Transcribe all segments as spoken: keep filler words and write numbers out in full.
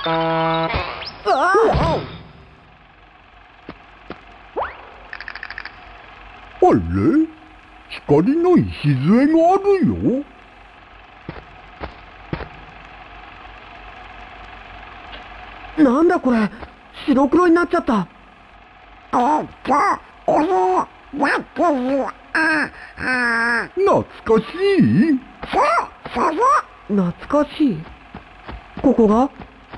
あれ、光の礎があるよ。なんだこれ、白黒になっちゃった。 えっと、俺、やってる、あ、あ、 懐かしい？ そう、それ。 懐かしい。ここが？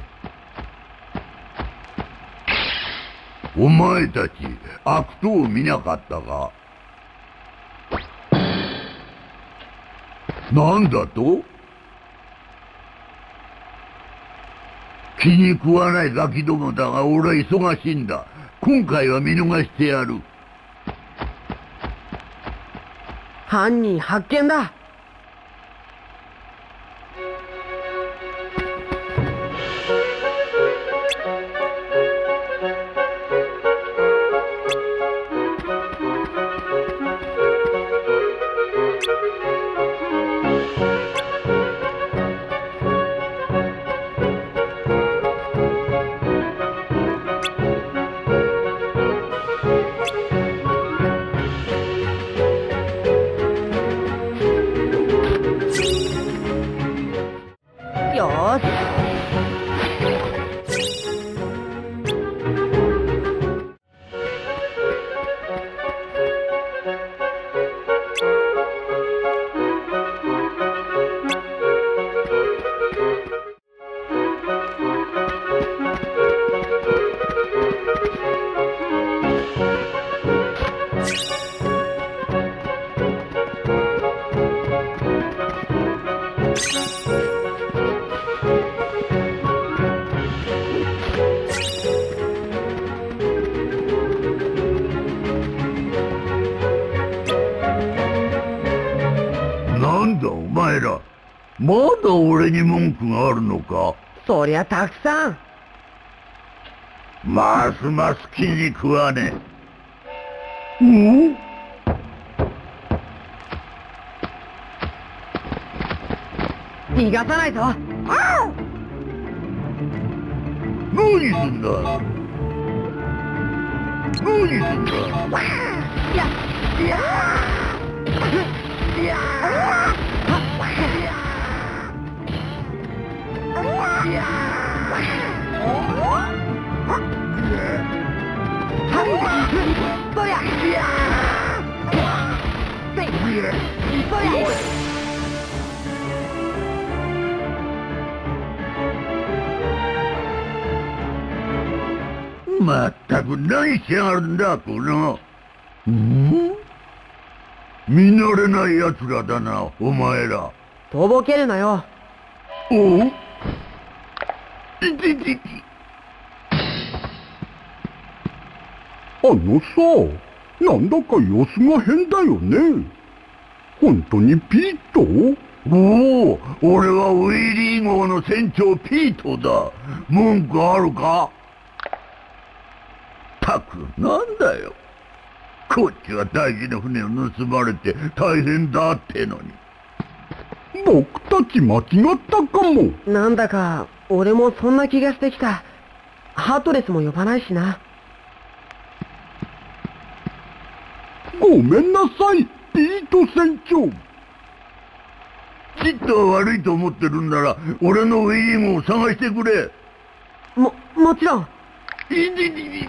お前たち、悪党を見なかったか？なんだと？気に食わないガキどもだが俺は忙しいんだ。今回は見逃してやる。 犯人発見だ。よーし。 なんだお前ら、まだ俺に文句があるのか？ そりゃたくさん。 ますます気に食わねえ。お？ 逃がさないぞ。 何すんだ？何すんだ？ いや、いやいやまったく何しやがるんだこの。ん？見慣れない奴らだなお前ら。 とぼけるなよ。 おう？いててて。 あのさ、なんだか様子が変だよね。本当にピート？ おお、俺はウィリー号の船長ピートだ。文句あるか？たく、なんだよ。こっちは大事な船を盗まれて大変だってのに。 僕たち間違ったかも。なんだか、俺もそんな気がしてきた。ハートレスも呼ばないしな。ごめんなさい、ピート船長。 ちっとは悪いと思ってるんなら、俺のウィリー号を探してくれ。 も、もちろん。 いりりりり。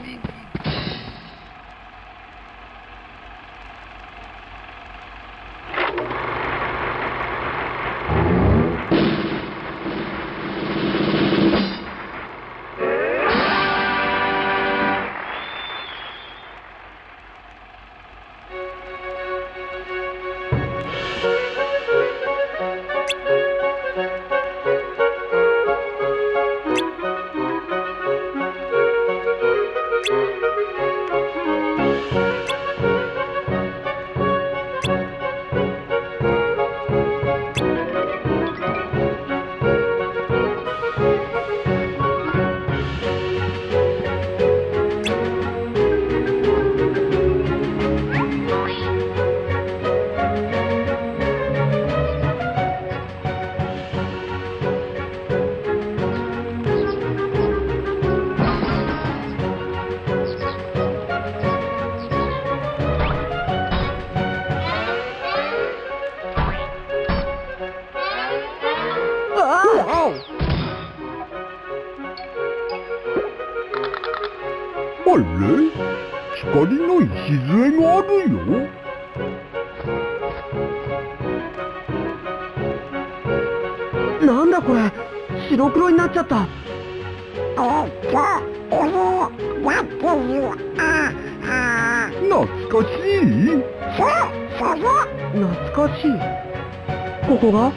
よ。 あれ、光の礎があるよ。 なんだこれ、白黒になっちゃった。 えっと、えー、やってる。ああ。 懐かしい？ そう、そうそう。 懐かしい。ここが？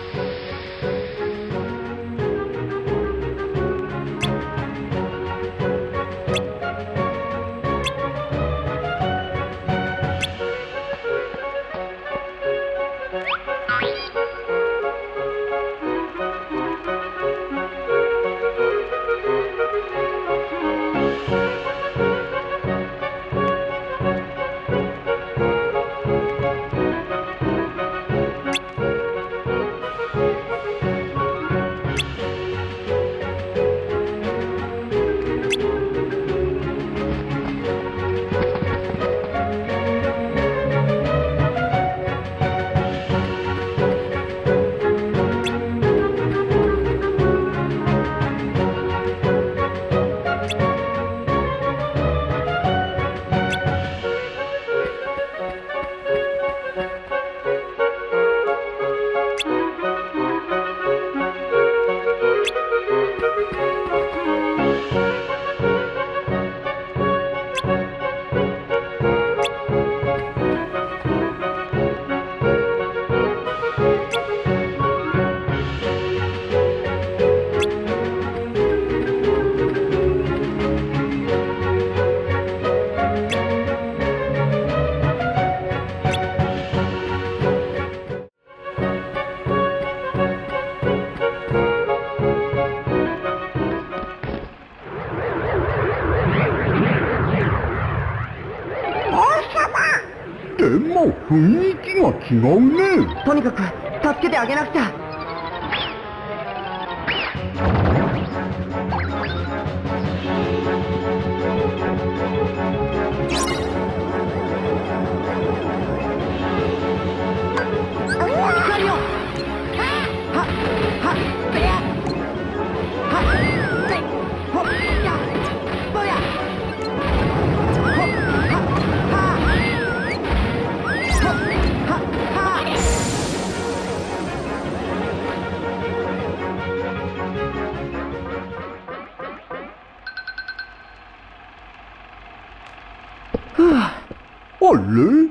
でも雰囲気が違うね。 とにかく助けてあげなくちゃ。光よ。はっはっべやはっべほっやぼやほっはっはあれ？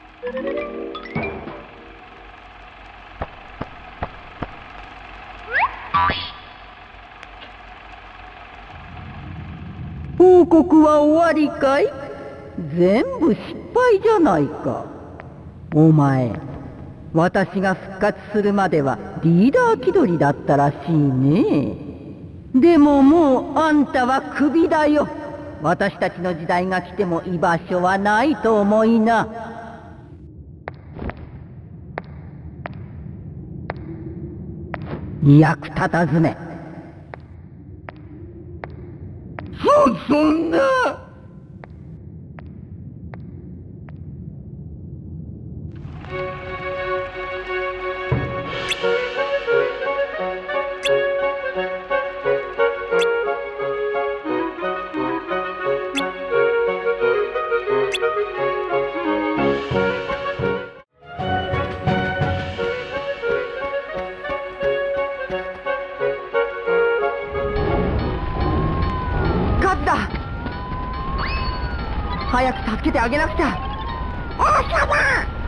報告は終わりかい？全部失敗じゃないか。お前、私が復活するまではリーダー気取りだったらしいね。でももうあんたはクビだよ。私たちの時代が来ても居場所はないと思いな。役立たずね。 そ、そんな。 早く助けてあげなくちゃ。 王様！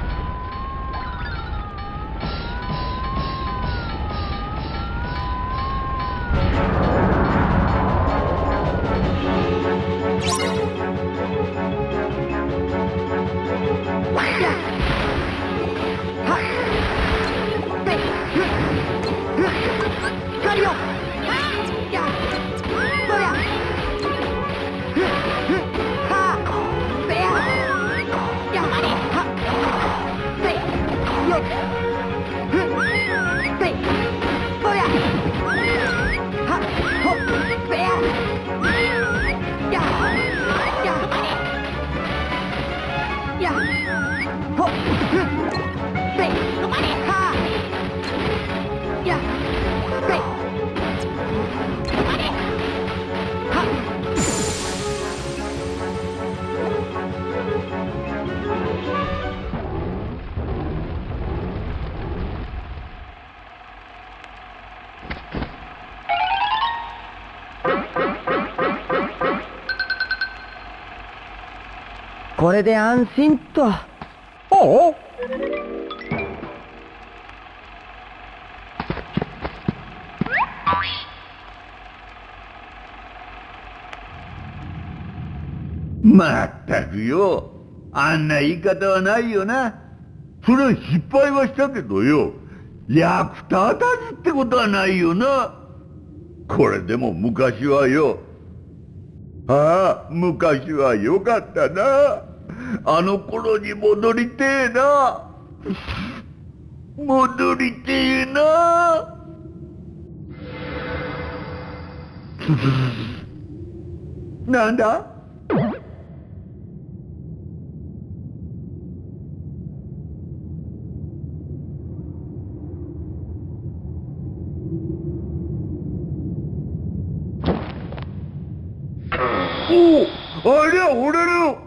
光よ。 これで安心と。 ああ、 まったくよ、あんな言い方はないよな。それは失敗はしたけどよ、役立たずってことはないよな。これでも昔はよ、ああ、昔はよかったな。あの頃に戻りてえな。戻りてえな。なんだ？おお、ありゃ俺の。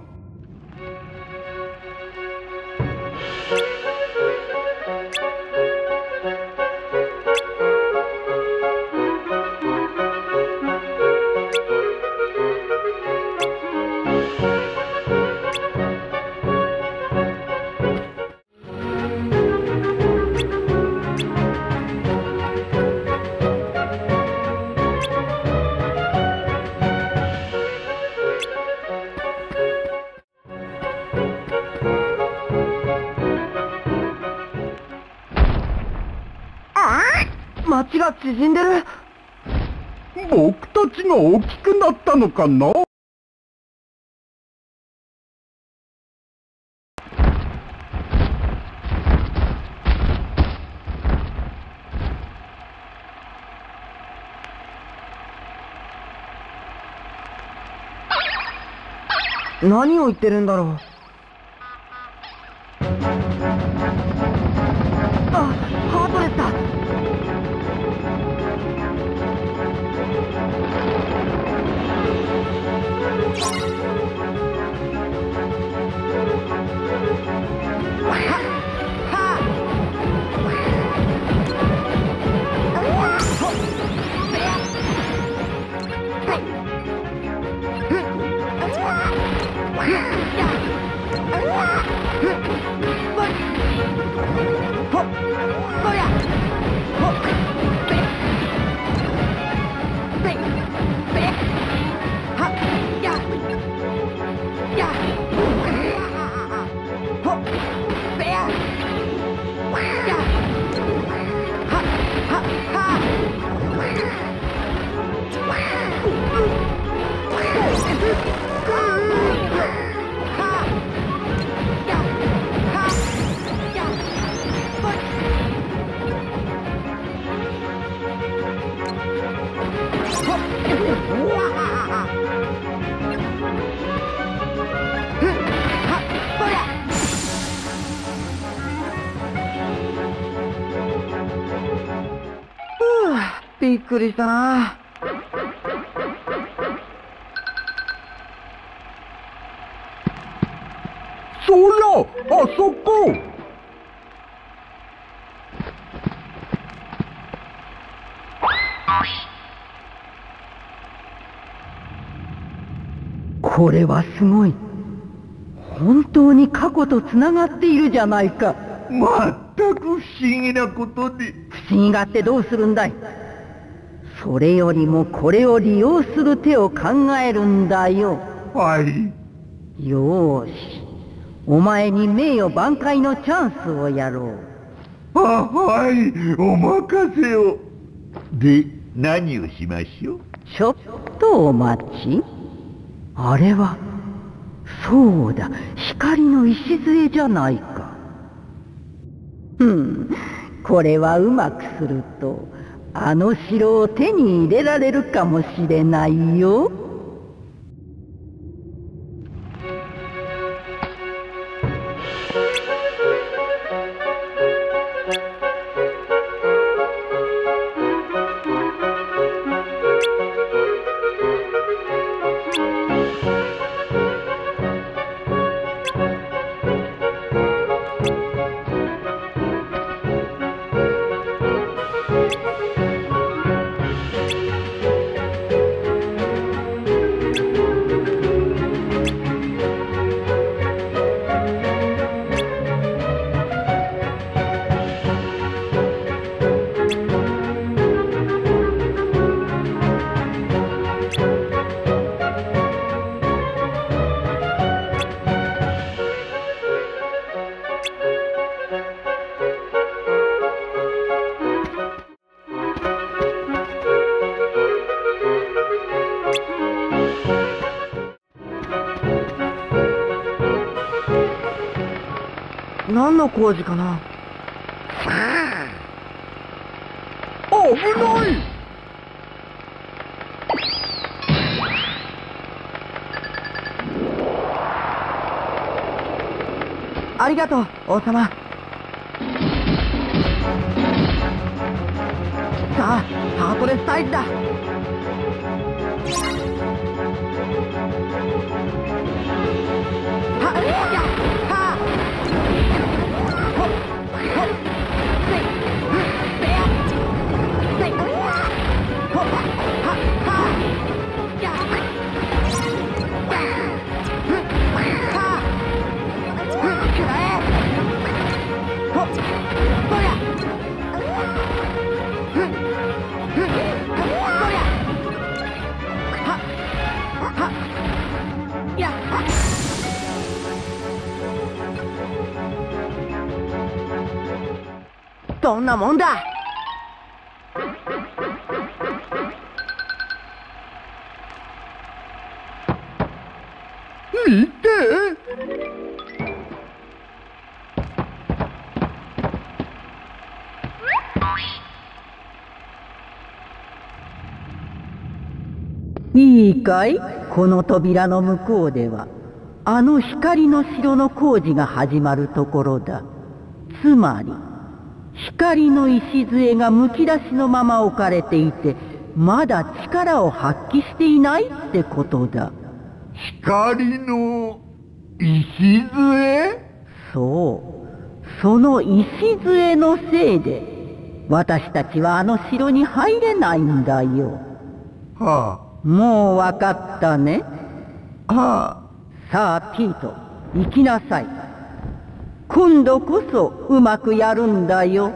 町が縮んでる。 僕たちが大きくなったのかな。 何を言ってるんだろう。あ、ハートレスだ。びっくりしたな。 そりゃ、あそこ。 これはすごい。本当に過去とつながっているじゃないか。 まったく不思議なことで。 不思議がってどうするんだい。それよりもこれを利用する手を考えるんだよ。 はい。 よーし、お前に名誉挽回のチャンスをやろう。 あ、はい、お任せを。で、何をしましょう？ ちょっとお待ち。あれは、そうだ、光の礎じゃないか。ふん、これはうまくすると、あの城を手に入れられるかもしれないよ。 何の工事かな。 危ない。 ありがとう、王様。さあ、ハートレス退治だ。はっ、やっ、はっ、ほっ、ほっ、せい、せや、せい、ほっ、はっ、はっ、やっ、やっ、はっ、くらえ、ほっ、そりゃ、ふん、ふん、そりゃ、はっ、はっ、やっ、そんなもんだ。 見て。 いいかい？この扉の向こうではあの光の城の工事が始まるところだ。つまり光の礎がむき出しのまま置かれていて、まだ力を発揮していないってことだ。 光の礎？ そう、その礎のせいで私たちはあの城に入れないんだよ。 はもうわかったね。 あ、はさあピート、行きなさい。今度こそうまくやるんだよ。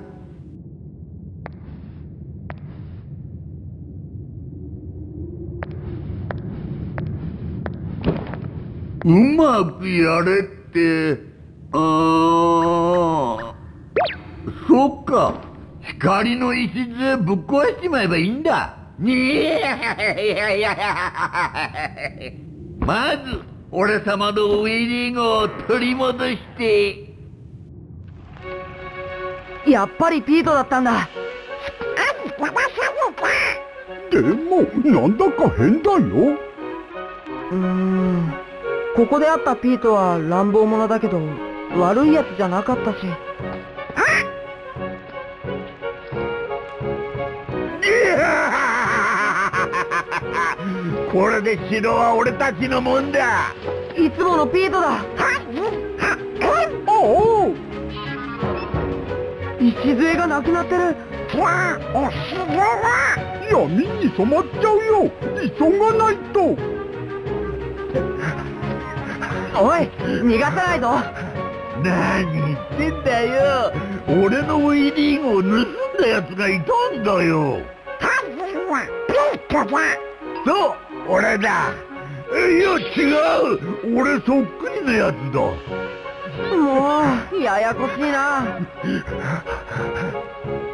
うまくやれって、あー、そっか、光の礎ぶっ壊しちまえばいいんだ。まず俺様のウィリングを取り戻して。 やっぱりピートだったんだ。 でもなんだか変だよ。 うーん、ここで会ったピートは乱暴者だけど悪いやつじゃなかったし。 これで城は俺たちのもんだ。 いつものピートだ。 おお、 礎がなくなってる。 闇に染まっちゃうよ。急がないと。 おい、逃がさないぞ。 何言ってんだよ。俺のウィリングを盗んだやつがいたんだよ。そう、俺だ。いや違う、俺そっくりなやつだ。 もうややこしいな。